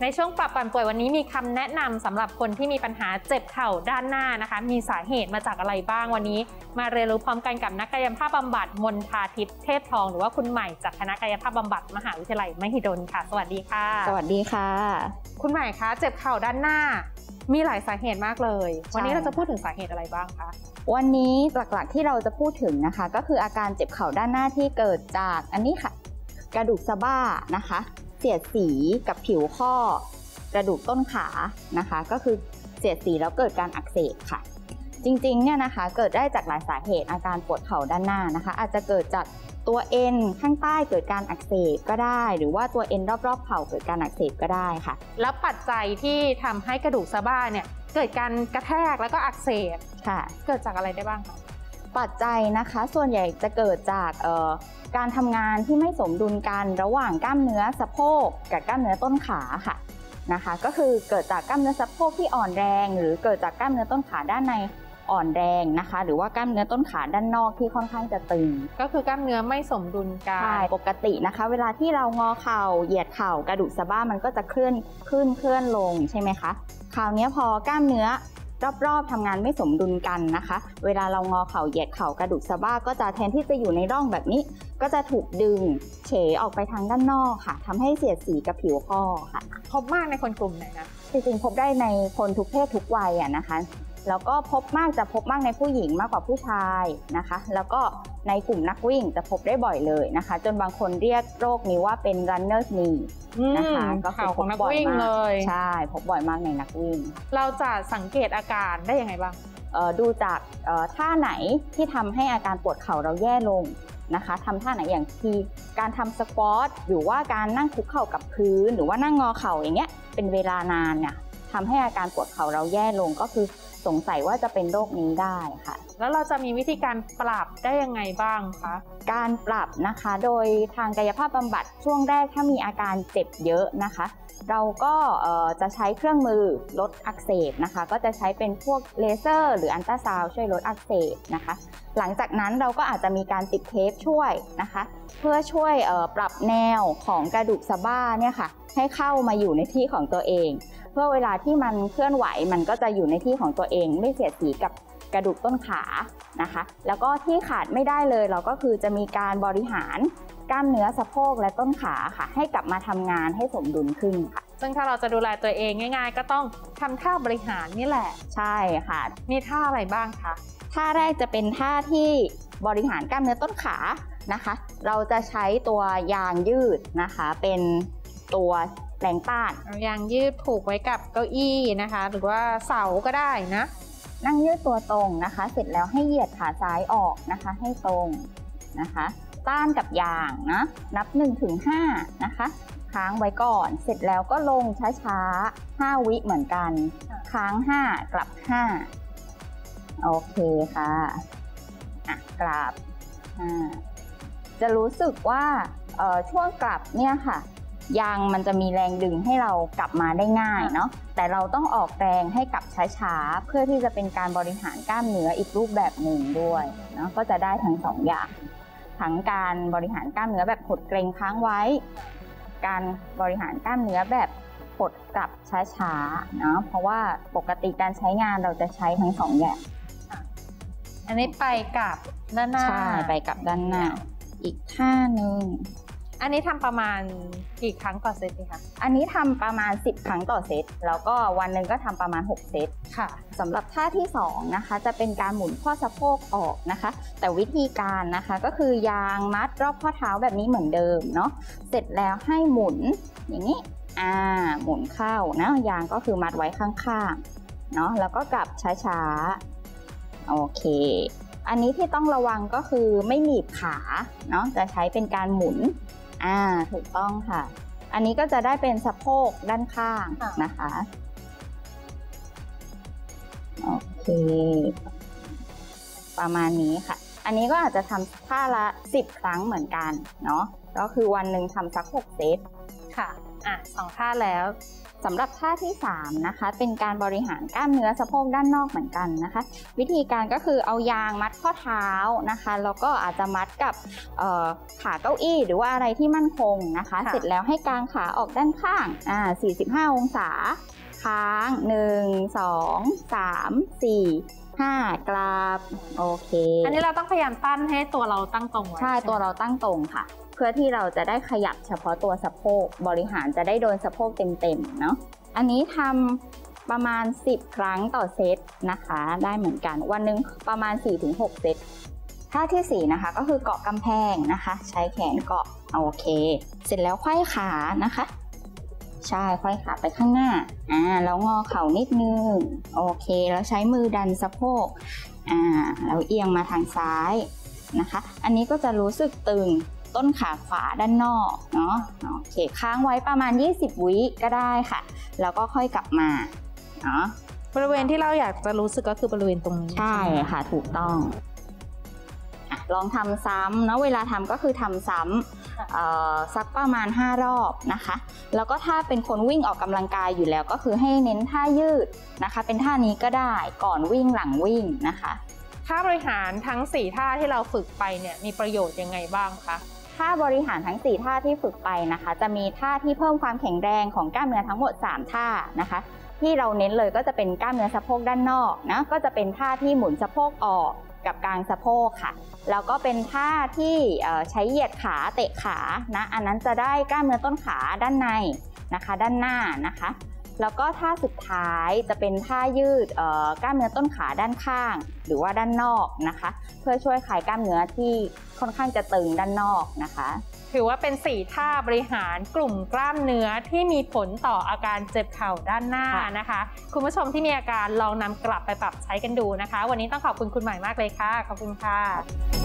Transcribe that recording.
ในช่วงปรับปั่นป่วยวันนี้มีคำแนะนำสำหรับคนที่มีปัญหาเจ็บเข่าด้านหน้านะคะมีสาเหตุมาจากอะไรบ้างวันนี้มาเรียนรู้พร้อมกันกับนักกายภาพบำบัดมนทาทิพย์เทพทองหรือว่าคุณใหม่จากคณะกายภาพบำบัดมหาวิทยาลัยมหิดลค่ะสวัสดีค่ะสวัสดีค่ะคุณใหม่คะเจ็บเข่าด้านหน้ามีหลายสาเหตุมากเลยวันนี้เราจะพูดถึงสาเหตุอะไรบ้างคะวันนี้หลักๆที่เราจะพูดถึงนะคะก็คืออาการเจ็บเข่าด้านหน้าที่เกิดจากอันนี้ค่ะกระดูกสะบ้านะคะเสียดสีกับผิวข้อกระดูกต้นขานะคะก็คือเสียดสีแล้วเกิดการอักเสบค่ะจริงๆเนี่ยนะคะเกิดได้จากหลายสาเหตุอาการปวดเข่าด้านหน้านะคะอาจจะเกิดจากตัวเอ็นข้างใต้เกิดการอักเสบก็ได้หรือว่าตัวเอ็นรอบๆเข่าเกิดการอักเสบก็ได้ค่ะแล้วปัจจัยที่ทำให้กระดูกสะบ้าเนี่ยเกิดการกระแทกแล้วก็อักเสบค่ะเกิดจากอะไรได้บ้างคะปัจจัยนะคะส่วนใหญ่จะเกิดจากการทำงานที่ไม่สมดุลกันระหว่างกล้ามเนื้อสะโพกกับกล้ามเนื้อต้นขาค่ะนะคะก็คือเกิดจากกล้ามเนื้อสะโพกที่อ่อนแรงหรือเกิดจากกล้ามเนื้อต้นขาด้านในอ่อนแรงนะคะหรือว่ากล้ามเนื้อต้นขาด้านนอกที่ค่อนข้างจะตึงก็คือกล้ามเนื้อไม่สมดุลกันใช่ปกตินะคะเวลาที่เรางอเข่าเหยียดเข่ากระดูกสะบ้ามันก็จะเคลื่อนขึ้นเคลื่อนลงใช่ไหมคะคราวนี้พอกล้ามเนื้อรอบๆทำงานไม่สมดุลกันนะคะเวลาเรางอเข่าเหยียดเข่ากระดูกสะบ้าก็จะแทนที่จะอยู่ในร่องแบบนี้ก็จะถูกดึงเฉออกไปทางด้านนอกค่ะทำให้เสียดสีกับผิวข้อค่ะพบมากในคนกลุ่มไหนนะจริงๆพบได้ในคนทุกเพศทุกวัยนะคะแล้วก็พบมากในผู้หญิงมากกว่าผู้ชายนะคะแล้วก็ในกลุ่มนักวิ่งจะพบได้บ่อยเลยนะคะจนบางคนเรียกโรคนี้ว่าเป็น runner's knee นะคะก็คือพบบ่อยมากใช่พบบ่อยมากในนักวิ่งเราจะสังเกตอาการได้ยังไงบ้างดูจากท่าไหนที่ทำให้อาการปวดเข่าเราแย่ลงนะคะทำท่าไหนอย่างที่การทำสควอตหรือว่าการนั่งคุกเข่ากับพื้นหรือว่านั่งงอเข่าอย่างเงี้ยเป็นเวลานานเนี่ยทำให้อาการปวดเข่าเราแย่ลงก็คือสงสัยว่าจะเป็นโรคนี้ได้ค่ะแล้วเราจะมีวิธีการปรับได้ยังไงบ้างคะการปรับนะคะโดยทางกายภาพบำบัดช่วงแรกถ้ามีอาการเจ็บเยอะนะคะเราก็จะใช้เครื่องมือลดอักเสบนะคะก็จะใช้เป็นพวกเลเซอร์หรืออัลตราซาวด์ช่วยลดอักเสบนะคะหลังจากนั้นเราก็อาจจะมีการติดเทปช่วยนะคะเพื่อช่วยปรับแนวของกระดูกสะบ้าเนี่ยค่ะให้เข้ามาอยู่ในที่ของตัวเองเพื่อเวลาที่มันเคลื่อนไหวมันก็จะอยู่ในที่ของตัวเองไม่เสียดสีกับกระดูกต้นขานะคะแล้วก็ที่ขาดไม่ได้เลยเราก็คือจะมีการบริหารกล้ามเนื้อสะโพกและต้นขาค่ะให้กลับมาทำงานให้สมดุลขึ้นค่ะซึ่งถ้าเราจะดูแลตัวเองง่ายๆก็ต้องทำท่าบริหารนี่แหละใช่ค่ะมีท่าอะไรบ้างคะท่าแรกจะเป็นท่าที่บริหารกล้ามเนื้อต้นขานะคะเราจะใช้ตัวยางยืดนะคะเป็นตัวแรงต้านยางยืดผูกไว้กับเก้าอี้นะคะหรือว่าเสาก็ได้นะนั่งยืดตัวตรงนะคะเสร็จแล้วให้เหยียดขาซ้ายออกนะคะให้ตรงนะคะต้านกับยางนะนับ 1-5 นะคะค้างไว้ก่อนเสร็จแล้วก็ลงช้าๆ5วิเหมือนกันค้าง5กลับ5โอเคค่ะกลับจะรู้สึกว่าช่วงกลับเนี่ยค่ะยางมันจะมีแรงดึงให้เรากลับมาได้ง่ายเนาะแต่เราต้องออกแรงให้กลับช้าๆเพื่อที่จะเป็นการบริหารกล้ามเนื้ออีกรูปแบบหนึ่งด้วยเนาะก็จะได้ทั้งสองอย่างทั้งการบริหารกล้ามเนื้อแบบหดเกร็งค้างไว้การบริหารกล้ามเนื้อแบบหดกลับช้าๆเนาะเพราะว่าปกติการใช้งานเราจะใช้ทั้งสองอย่างอันนี้ไปกับด้านหน้าใช่ไปกับด้านหน้าอีกท่านึงอันนี้ทำประมาณกี่ครั้งต่อเซตคะอันนี้ทำประมาณ10ครั้งต่อเซตแล้วก็วันหนึ่งก็ทำประมาณ6เซตค่ะสำหรับท่าที่2นะคะจะเป็นการหมุนข้อสะโพกออกนะคะแต่วิธีการนะคะก็คือยางมัดรอบข้อเท้าแบบนี้เหมือนเดิมเนาะเสร็จแล้วให้หมุนอย่างนี้หมุนเข้านะยางก็คือมัดไว้ข้างๆเนาะแล้วก็กลับช้าๆโอเคอันนี้ที่ต้องระวังก็คือไม่หนีบขาเนาะจะใช้เป็นการหมุนถูกต้องค่ะอันนี้ก็จะได้เป็นสะโพกด้านข้างนะคะโอเคประมาณนี้ค่ะอันนี้ก็อาจจะทำท่าละ10ครั้งเหมือนกันเนาะก็คือวันหนึ่งทำสัก6เซตค่ะ 2 ท่าแล้วสำหรับท่าที่3นะคะเป็นการบริหารกล้ามเนื้อสะโพกด้านนอกเหมือนกันนะคะวิธีการก็คือเอายางมัดข้อเท้านะคะแล้วก็อาจจะมัดกับขาเก้าอี้หรือว่าอะไรที่มั่นคงนะคะเสร็จแล้วให้กางขาออกด้านข้าง45 องศาค้าง1 2 3 4 5กราบโอเคอันนี้เราต้องพยายามตั้งให้ตัวเราตั้งตรงไว้ใช่ตัวเราตั้งตรงค่ะเพื่อที่เราจะได้ขยับเฉพาะตัวสะโพกบริหารจะได้โดนสะโพกเต็มๆเนาะอันนี้ทำประมาณ10 ครั้งต่อเซตนะคะได้เหมือนกันวันหนึ่งประมาณ 4-6 เซตท่าที่4นะคะก็คือเกาะกำแพงนะคะใช้แขนเกาะโอเคเสร็จแล้วไขว้ขานะคะใช่ไขว้ขาไปข้างหน้าแล้วงอเข่านิดนึงโอเคแล้วใช้มือดันสะโพกแล้วเอียงมาทางซ้ายนะคะอันนี้ก็จะรู้สึกตึงต้นขาขวาด้านนอกเนาะโอเคค้างไว้ประมาณ20 วิก็ได้ค่ะแล้วก็ค่อยกลับมาเนาะบริเวณที่เราอยากจะรู้สึกก็คือบริเวณตรงนี้ใช่ค่ะถูกต้องลองทำซ้ำเนาะเวลาทำก็คือทำซ้ำสักประมาณ5 รอบนะคะแล้วก็ถ้าเป็นคนวิ่งออกกำลังกายอยู่แล้วก็คือให้เน้นท่ายืดนะคะเป็นท่านี้ก็ได้ก่อนวิ่งหลังวิ่งนะคะท่าบริหารทั้ง4ท่าที่เราฝึกไปเนี่ยมีประโยชน์ยังไงบ้างคะท่าบริหารทั้ง4ท่าที่ฝึกไปนะคะจะมีท่าที่เพิ่มความแข็งแรงของกล้ามเนื้อทั้งหมด3ท่านะคะที่เราเน้นเลยก็จะเป็นกล้ามเนื้อสะโพกด้านนอกนะก็จะเป็นท่าที่หมุนสะโพกออกกับกลางสะโพกค่ะแล้วก็เป็นท่าที่ใช้เหยียดขาเตะขานะอันนั้นจะได้กล้ามเนื้อต้นขาด้านในนะคะด้านหน้านะคะแล้วก็ท่าสุดท้ายจะเป็นท่ายืดกล้ามเนื้อต้นขาด้านข้างหรือว่าด้านนอกนะคะเพื่อช่วยคลายกล้ามเนื้อที่ค่อนข้างจะตึงด้านนอกนะคะถือว่าเป็น4ท่าบริหารกลุ่มกล้ามเนื้อที่มีผลต่ออาการเจ็บเข่าด้านหน้านะคะคุณผู้ชมที่มีอาการลองนำกลับไปปรับใช้กันดูนะคะวันนี้ต้องขอบคุณคุณใหม่มากเลยค่ะขอบคุณค่ะ